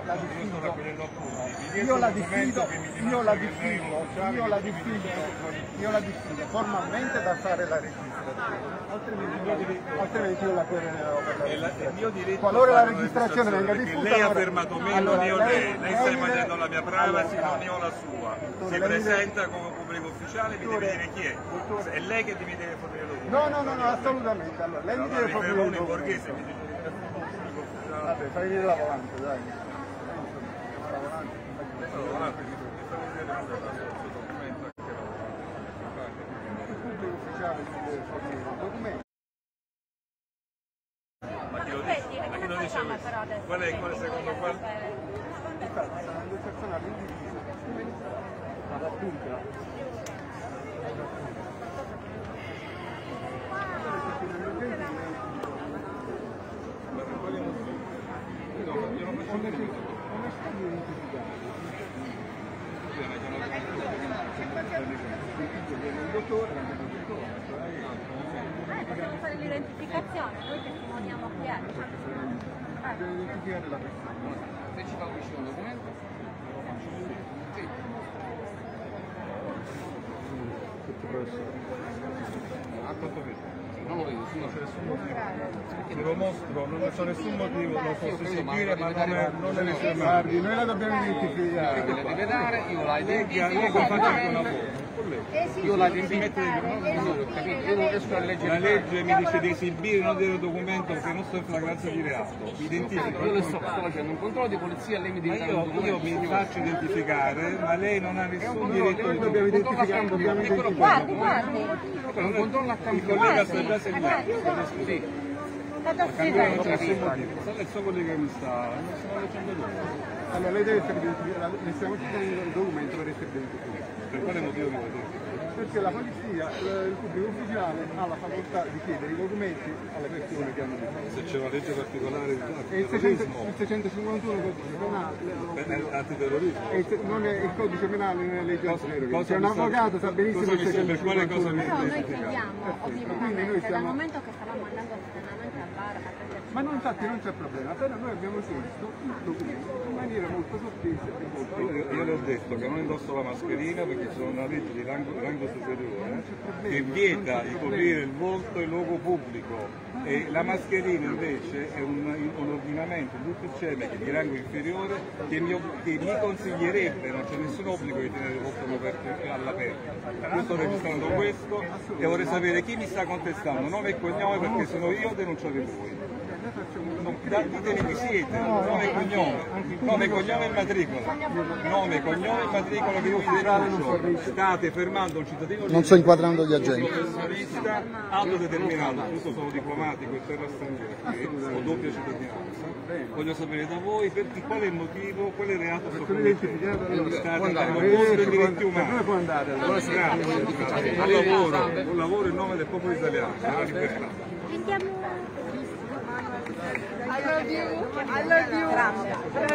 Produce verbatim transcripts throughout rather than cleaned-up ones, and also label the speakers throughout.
Speaker 1: la diffido, io la diffido, io la diffido, io la diffido, io la diffido formalmente da fare la registrazione, altrimenti, altrimenti io la querelo per la registrazione. Qualora la registrazione venga diffusa,
Speaker 2: lei ha fermato me, non io lei, lei sta invadendo la mia privacy, non io la sua. Si presenta come pubblico ufficiale, mi deve dire chi è. È lei che mi deve fornire lo documento.
Speaker 1: No, no, no, no, assolutamente. Allora, lei mi deve fornire lo documento. Vabbè, fai vedere la volante, dai.
Speaker 2: Ma chi lo dice? Ma chi lo dice questo? Qual è, qual è secondo qual?
Speaker 1: Infatti, saranno due personaggi indivisi. Ad appunto.
Speaker 3: Eh, possiamo fare l'identificazione, noi testimoniamo chi è.
Speaker 1: Devo identificare la persona.
Speaker 4: Se ci fa un vicino documento? Sì.
Speaker 2: A quanto vedo?
Speaker 4: Non lo vedo, non c'è nessun
Speaker 2: motivo. Se lo mostro, non c'è nessun motivo, lo posso seguire, ma non è, non è necessario.
Speaker 1: Guardi, noi la dobbiamo identificare.
Speaker 4: la deve dare, io la identifico.
Speaker 2: Io faccio anche una foto.
Speaker 4: Io la identifico. Io non riesco a leggere.
Speaker 2: La legge mi dice di esibire non del documento perché non sto in flagranza di reato. Mi identifico.
Speaker 4: Io le sto, sto facendo un controllo di polizia, lei mi
Speaker 2: Ma
Speaker 4: dice
Speaker 2: io, io mi faccio identificare, ma lei non ha nessun diritto di
Speaker 1: Dobbiamo identificare, dobbiamo identificare.
Speaker 3: Guardi, guardi.
Speaker 4: un controllo a
Speaker 2: Il collega sta già seguendo.
Speaker 4: Sì.
Speaker 2: Non c'è nessun motivo. Se è il suo collega che mi sta, non stiamo leggendo lui.
Speaker 1: Allora lei deve essere identificato, le stiamo chiedendo il documento per essere identificato.
Speaker 2: Per quale motivo mi vedete?
Speaker 1: Perché la polizia, il pubblico ufficiale ha la facoltà di chiedere i documenti alle persone che hanno bisogno.
Speaker 2: Se c'è una legge particolare di
Speaker 1: E il seicentocinquantuno codice penale,
Speaker 2: antiterrorismo.
Speaker 1: e il- non è, il codice penale non è legge
Speaker 2: Cosa-
Speaker 1: antiterrorismo.
Speaker 2: cosa
Speaker 1: Se un
Speaker 2: mi sta-
Speaker 1: avvocato sa benissimo
Speaker 2: cosa
Speaker 1: il
Speaker 2: mi sta- per quale cosa mi-
Speaker 3: No, noi
Speaker 1: seicentocinquantuno.
Speaker 3: chiediamo, ovviamente, dal momento che stavamo andando spontaneamente al bar a prenderci.
Speaker 1: Ma no, infatti non c'è problema, però noi abbiamo chiesto il documento in maniera molto sottile e molto...
Speaker 2: Io, io le ho detto che non indosso la mascherina perché c'è una legge di rango, rango superiore che vieta di coprire il volto e il luogo pubblico e la mascherina invece è un, un ordinamento tutto insieme che è di rango inferiore che mi, che mi consiglierebbe, non c'è nessun obbligo di tenere il volto coperto all'aperto. Io sto registrando questo e vorrei sapere chi mi sta contestando, nome e cognome perché sono io denunciate voi. Ditemi chi siete, nome e cognome, nome, cognome e matricola, nome, cognome e matricola che io vi denuncio. State fermando un cittadino
Speaker 5: Non sto inquadrando gli agenti.
Speaker 2: professionista autodeterminato, tutto sono diplomatico e terra straniera, ho doppia cittadinanza. Voglio sapere da voi per quale motivo, quale reato sto commettendo. State dando contro i diritti umani.
Speaker 1: Dove può andare?
Speaker 2: Grazie, buon lavoro, buon lavoro in nome del popolo italiano, della libertà.
Speaker 3: I love you, I love you. Grazie.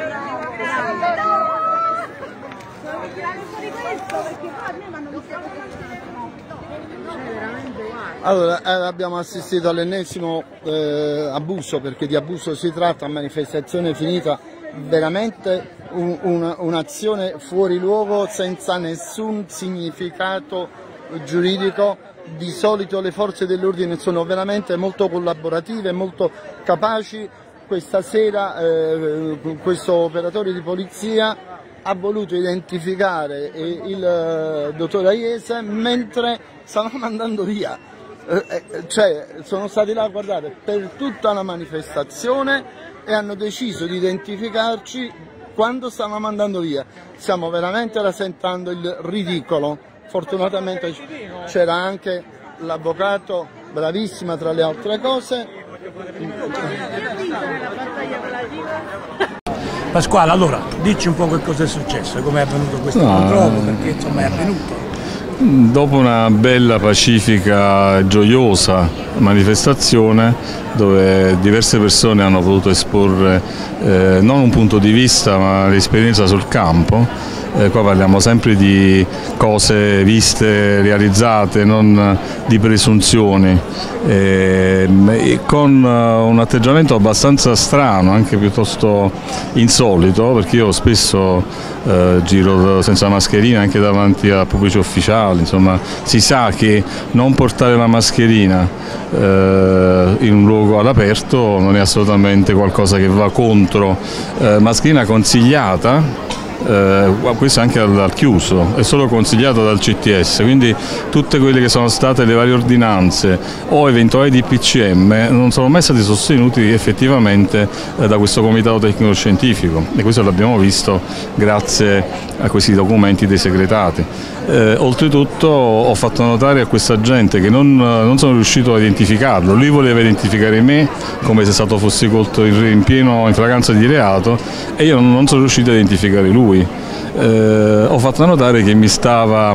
Speaker 3: Sono fuori questo perché poi a me mi hanno visto veramente guarda.
Speaker 5: Allora, eh, abbiamo assistito all'ennesimo eh, abuso, perché di abuso si tratta, a manifestazione finita, veramente un, un, un'azione fuori luogo senza nessun significato giuridico. Di solito le forze dell'ordine sono veramente molto collaborative, molto capaci. Questa sera eh, questo operatore di polizia ha voluto identificare il eh, dottor Aiese mentre stavamo andando via. Eh, cioè, sono stati là a guardare per tutta la manifestazione e hanno deciso di identificarci quando stavamo andando via. Stiamo veramente rasentando il ridicolo. Fortunatamente c'era anche l'avvocato, bravissima tra le altre cose.
Speaker 6: Pasquale, allora, dici un po' che cosa è successo, come è avvenuto questo
Speaker 7: no,
Speaker 6: controllo, perché insomma è avvenuto.
Speaker 7: Dopo una bella, pacifica, gioiosa manifestazione dove diverse persone hanno potuto esporre eh, non un punto di vista ma l'esperienza sul campo, eh, qua parliamo sempre di cose viste, realizzate, non di presunzioni, eh, con un atteggiamento abbastanza strano, anche piuttosto insolito, perché io spesso eh, giro senza mascherina anche davanti a pubblici ufficiali, insomma si sa che non portare la mascherina eh, in un luogo all'aperto non è assolutamente qualcosa che va contro, eh, mascherina consigliata. Eh, questo anche al, al chiuso, è solo consigliato dal C T S, quindi tutte quelle che sono state le varie ordinanze o eventuali D P C M non sono mai stati sostenuti effettivamente eh, da questo comitato tecnico scientifico, e questo l'abbiamo visto grazie a questi documenti dei segretati. Eh, oltretutto ho fatto notare a questa gente che non, non sono riuscito a identificarlo, lui voleva identificare me come se stato fossi colto in pieno in flagranza di reato e io non sono riuscito a identificare lui. Eh, ho fatto notare che mi stava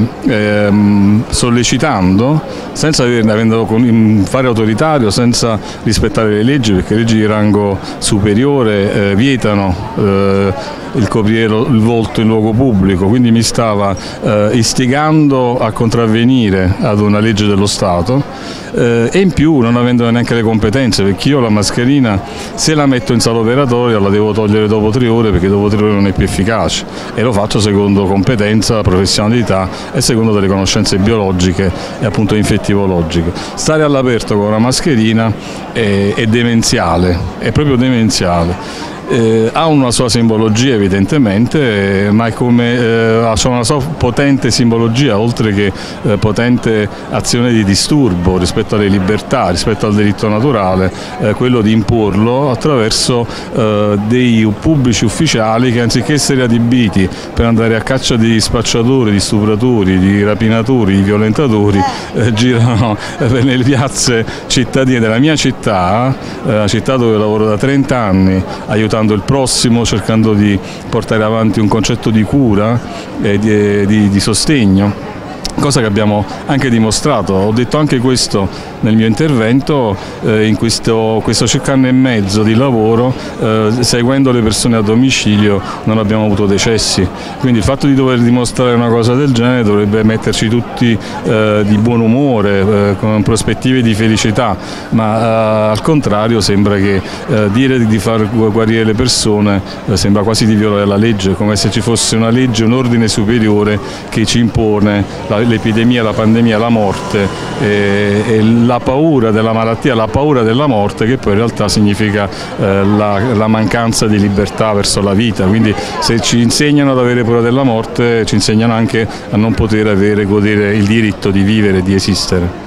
Speaker 7: ehm, sollecitando senza avendo un fare autoritario, senza rispettare le leggi, perché le leggi di rango superiore eh, vietano eh, il coprire il volto in luogo pubblico, quindi mi stava eh, istigando a contravvenire ad una legge dello Stato eh, e in più non avendo neanche le competenze, perché io la mascherina se la metto in sala operatoria la devo togliere dopo tre ore, perché dopo tre ore non è più efficace, e lo faccio secondo competenza, professionalità e secondo delle conoscenze biologiche e appunto infettivologiche. Stare all'aperto con una mascherina è, è demenziale, è proprio demenziale. Eh, ha una sua simbologia evidentemente, eh, ma è come, eh, ha una sua potente simbologia, oltre che eh, potente azione di disturbo rispetto alle libertà, rispetto al diritto naturale, eh, quello di imporlo attraverso eh, dei pubblici ufficiali che, anziché essere adibiti per andare a caccia di spacciatori, di stupratori, di rapinatori, di violentatori, eh, girano per le piazze cittadine della mia città, eh, la città dove lavoro da trenta anni, aiutando il prossimo, cercando di portare avanti un concetto di cura e di, di, di sostegno. Cosa che abbiamo anche dimostrato, ho detto anche questo nel mio intervento, eh, in questo, questo circa anno e mezzo di lavoro, eh, seguendo le persone a domicilio non abbiamo avuto decessi, quindi il fatto di dover dimostrare una cosa del genere dovrebbe metterci tutti eh, di buon umore, eh, con prospettive di felicità, ma eh, al contrario sembra che eh, dire di far guarire le persone eh, sembra quasi di violare la legge, come se ci fosse una legge, un ordine superiore che ci impone la l'epidemia, la pandemia, la morte e, e la paura della malattia, la paura della morte, che poi in realtà significa eh, la, la mancanza di libertà verso la vita. Quindi se ci insegnano ad avere paura della morte, ci insegnano anche a non poter avere, godere il diritto di vivere e di esistere.